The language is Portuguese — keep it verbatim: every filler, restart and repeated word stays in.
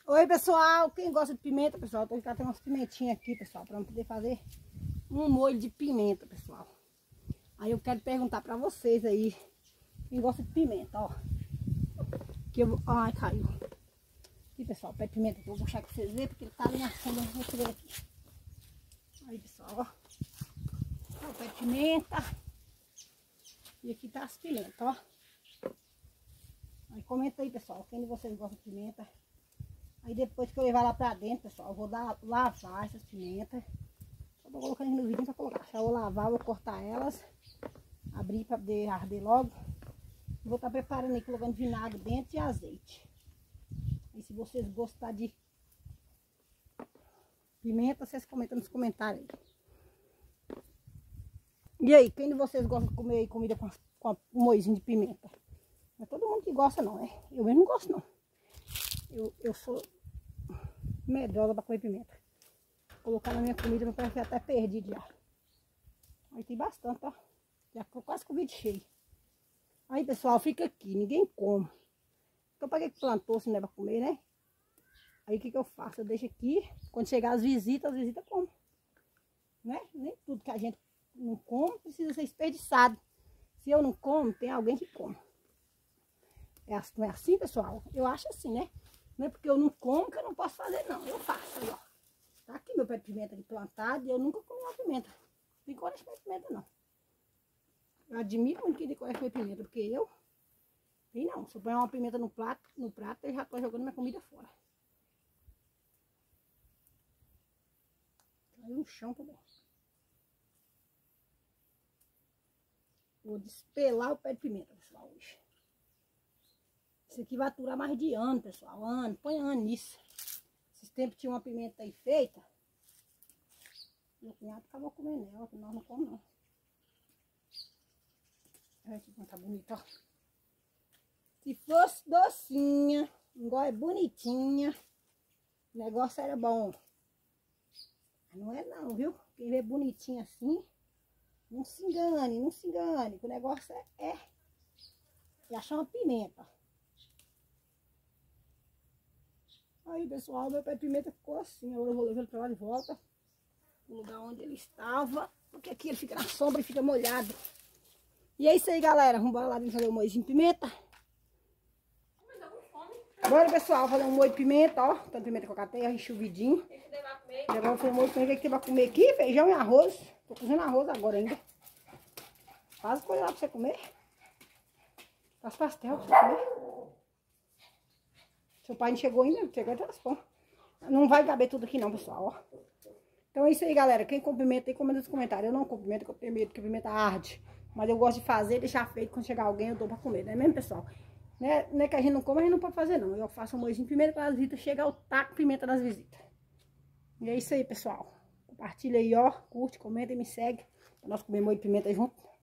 Oi, pessoal, quem gosta de pimenta, pessoal, tô catando umas pimentinhas aqui, pessoal, para poder fazer um molho de pimenta, pessoal. Aí eu quero perguntar para vocês aí, quem gosta de pimenta, ó. Que eu, ai, caiu. Aqui, pessoal, o pé de pimenta, que eu vou puxar pra vocês verem, porque ele tá ali na sombra, vou ver aqui. Aí, pessoal, ó. Ó, o pé de pimenta. E aqui tá as pimentas, ó. Aí comenta aí, pessoal, quem de vocês gosta de pimenta. Aí depois que eu levar lá pra dentro, pessoal, eu vou dar, lavar essas pimentas. Só tô colocando aqui no vídeo pra colocar. Já vou lavar, vou cortar elas. Abrir pra poder arder logo. Vou estar preparando aí, colocando vinagre dentro e azeite. E se vocês gostarem de pimenta, vocês comentam nos comentários aí. E aí, quem de vocês gosta de comer comida com, com um moizinho de pimenta? Não é todo mundo que gosta não, né? Eu mesmo não gosto não. Eu, eu sou medrosa para comer pimenta. Vou colocar na minha comida, não parece que até perdi já. Aí tem bastante, ó. Já ficou quase com o vídeo cheio. Aí, pessoal, fica aqui, ninguém come. Então, para que plantou se não é para comer, né? Aí, o que que eu faço? Eu deixo aqui, quando chegar as visitas, as visitas comem. Né? Nem tudo que a gente não come precisa ser desperdiçado. Se eu não como, tem alguém que come. É assim, não é assim, pessoal? Eu acho assim, né? Não é porque eu não como que eu não posso fazer, não. Eu faço, aí, ó. Tá aqui meu pé de pimenta aqui plantado e eu nunca comi uma pimenta. Não tem coragem de comer pimenta, não. Eu admiro muito quem tem coragem de comer pimenta, porque eu... Tem não. Se eu pôr uma pimenta no prato, no prato, eu já tô jogando minha comida fora. Caiu no chão, tá bom. Vou despelar o pé de pimenta, pessoal, hoje. Isso aqui vai aturar mais de ano, pessoal. Ano, põe ano nisso. Esses tempos tinha uma pimenta aí feita. Meu cunhado acabou comendo ela, que nós não comemos, não. Olha que tá bonita, ó. Se fosse docinha, igual é bonitinha, o negócio era bom. Mas não é não, viu? Quem vê bonitinha assim, não se engane, não se engane. Que o negócio é... é, é achar uma pimenta. Aí, pessoal, meu pé de pimenta ficou assim. Agora eu vou levar ele pra lá de volta. No lugar onde ele estava. Porque aqui ele fica na sombra e fica molhado. E é isso aí, galera. Vamos embora lá dentro fazer um molhozinho de pimenta. Bora, pessoal, fazer um molho de pimenta, ó. Tanto pimenta com a cateia, enxuvidinho. E agora vou fazer um molho de pimenta. O que tem pra comer aqui? Feijão e arroz. Tô cozinhando arroz agora ainda. Faz coisa lá pra você comer. Faz pastel pra você comer. Seu pai não chegou ainda, chegou até as pontas. Não vai caber tudo aqui não, pessoal, ó. Então é isso aí, galera. Quem cumprimenta, tem comenta nos comentários. Eu não cumprimento, porque eu tenho medo que a pimenta arde. Mas eu gosto de fazer, deixar feito. Quando chegar alguém, eu dou pra comer, não é mesmo, pessoal? Não é, não é que a gente não come, a gente não pode fazer, não. Eu faço um molhozinho primeiro para as visitas. Chega o taco pimenta das visitas. E é isso aí, pessoal. Compartilha aí, ó. Curte, comenta e me segue. Pra nós comer molho de pimenta junto.